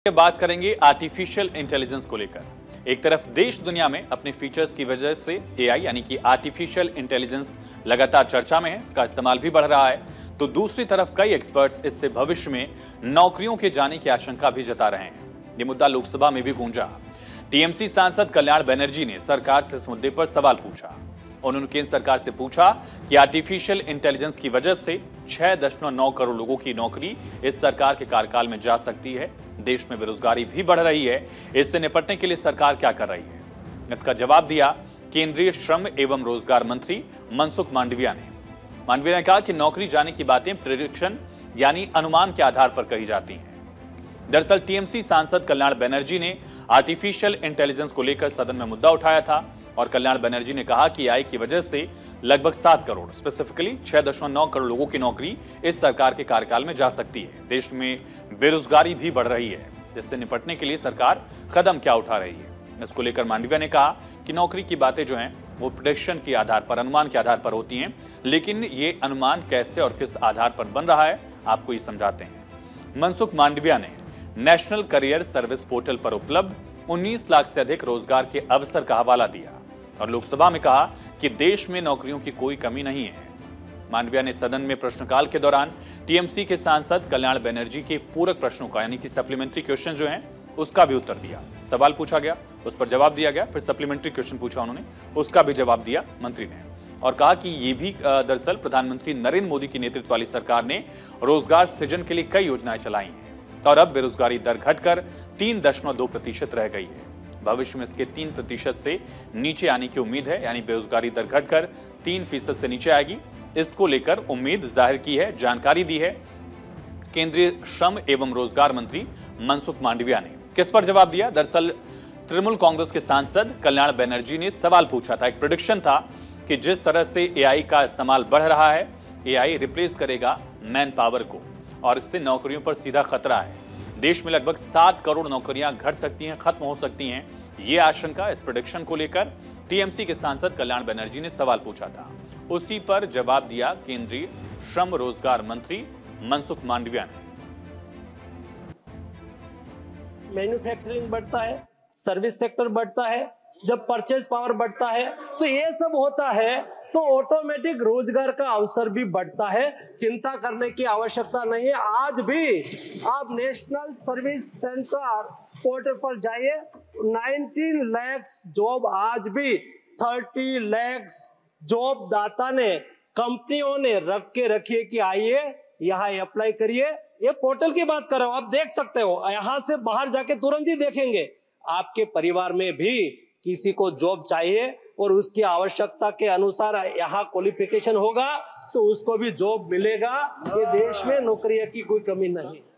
बात करेंगे artificial intelligence को लेकर। एक तरफ देश दुनिया में अपने फीचर्स की वजह से एआई यानी कि आर्टिफिशियल इंटेलिजेंस लगातार चर्चा में है, इसका इस्तेमाल भी बढ़ रहा है, तो दूसरी तरफ कई एक्सपर्ट्स इससे भविष्य में नौकरियों के जाने की आशंका भी जता रहे हैं। ये मुद्दा लोकसभा में भी गूंजा। टीएमसी सांसद कल्याण बनर्जी ने सरकार से इस मुद्दे पर सवाल पूछा। उन्होंने केंद्र सरकार से पूछा कि आर्टिफिशियल इंटेलिजेंस की वजह से 6.9 करोड़ लोगों की नौकरी इस सरकार के कार्यकाल में जा सकती है। देश में बेरोजगारी भी बढ़ रही है, इससे निपटने के लिए सरकार क्या कर रही है? इसका जवाब दिया केंद्रीय श्रम एवं रोजगार मंत्री मनसुख मांडविया ने। मांडविया ने कहा कि नौकरी जाने की बातें प्रेडिक्शन यानी अनुमान के आधार पर कही जाती हैं। दरअसल टीएमसी सांसद कल्याण बनर्जी ने आर्टिफिशियल इंटेलिजेंस को लेकर सदन में मुद्दा उठाया था और कल्याण बनर्जी ने कहा कि एआई की वजह से लगभग 7 करोड़ स्पेसिफिकली 6.9 करोड़ लोगों की नौकरी इस सरकार के कार्यकाल में जा सकती है। देश में बेरोजगारी भी बढ़ रही है, जिससे निपटने के लिए सरकार कदम क्या उठा रही है? इसको लेकर मांडविया ने कहा कि नौकरी की बातें जो हैं वो प्रेडिक्शन के आधार पर, अनुमान के आधार पर होती हैं, लेकिन ये अनुमान कैसे और किस आधार पर बन रहा है आपको ये समझाते हैं। मनसुख मांडविया ने नेशनल करियर सर्विस पोर्टल पर उपलब्ध 19 लाख से अधिक रोजगार के अवसर का हवाला दिया और लोकसभा में कहा कि देश में नौकरियों की कोई कमी नहीं है। मांडविया ने सदन में प्रश्नकाल के दौरान टीएमसी के सांसद कल्याण बनर्जी के पूरक प्रश्नों का यानी कि सप्लीमेंट्री क्वेश्चन जो हैं उसका भी उत्तर दिया। सवाल पूछा गया, उस पर जवाब दिया गया, फिर सप्लीमेंट्री क्वेश्चन पूछा उन्होंने, उसका भी जवाब दिया मंत्री ने और कहा कि ये भी दरअसल प्रधानमंत्री नरेंद्र मोदी की नेतृत्व वाली सरकार ने रोजगार सृजन के लिए कई योजनाएं चलाई हैं और अब बेरोजगारी दर घटकर 3.2% रह गई है। भविष्य में इसके 3% से नीचे आने की उम्मीद है, यानी बेरोजगारी दर घटकर 3% से नीचे आएगी। इसको लेकर उम्मीद जाहिर की है, जानकारी दी है केंद्रीय श्रम एवं रोजगार मंत्री मनसुख मांडविया ने। किस पर जवाब दिया? दरअसल तृणमूल कांग्रेस के सांसद कल्याण बनर्जी ने सवाल पूछा था। एक प्रेडिक्शन था कि जिस तरह से एआई का इस्तेमाल बढ़ रहा है, एआई रिप्लेस करेगा मैन पावर को और इससे नौकरियों पर सीधा खतरा है। देश में लगभग 7 करोड़ नौकरियां घट सकती हैं, खत्म हो सकती हैं। ये आशंका, इस प्रेडिक्शन को लेकर टीएमसी के सांसद कल्याण बनर्जी ने सवाल पूछा था। उसी पर जवाब दिया केंद्रीय श्रम रोजगार मंत्री मनसुख मांडविया ने। मैन्युफैक्चरिंग बढ़ता है, सर्विस सेक्टर बढ़ता है, जब परचेज पावर बढ़ता है तो ये सब होता है तो ऑटोमेटिक रोजगार का अवसर भी बढ़ता है। चिंता करने की आवश्यकता नहीं है। आज भी आप नेशनल सर्विस सेंटर पोर्टल पर जाइए, 19 लाख जॉब, आज भी 30 लाख जॉब दाता ने, कंपनियों ने रख के रखिए कि आइए यहाँ अप्लाई करिए। ये पोर्टल की बात कर रहा हूं, आप देख सकते हो, यहां से बाहर जाके तुरंत ही देखेंगे। आपके परिवार में भी किसी को जॉब चाहिए और उसकी आवश्यकता के अनुसार यहाँ क्वालिफिकेशन होगा तो उसको भी जॉब मिलेगा। ये देश में नौकरियों की कोई कमी नहीं।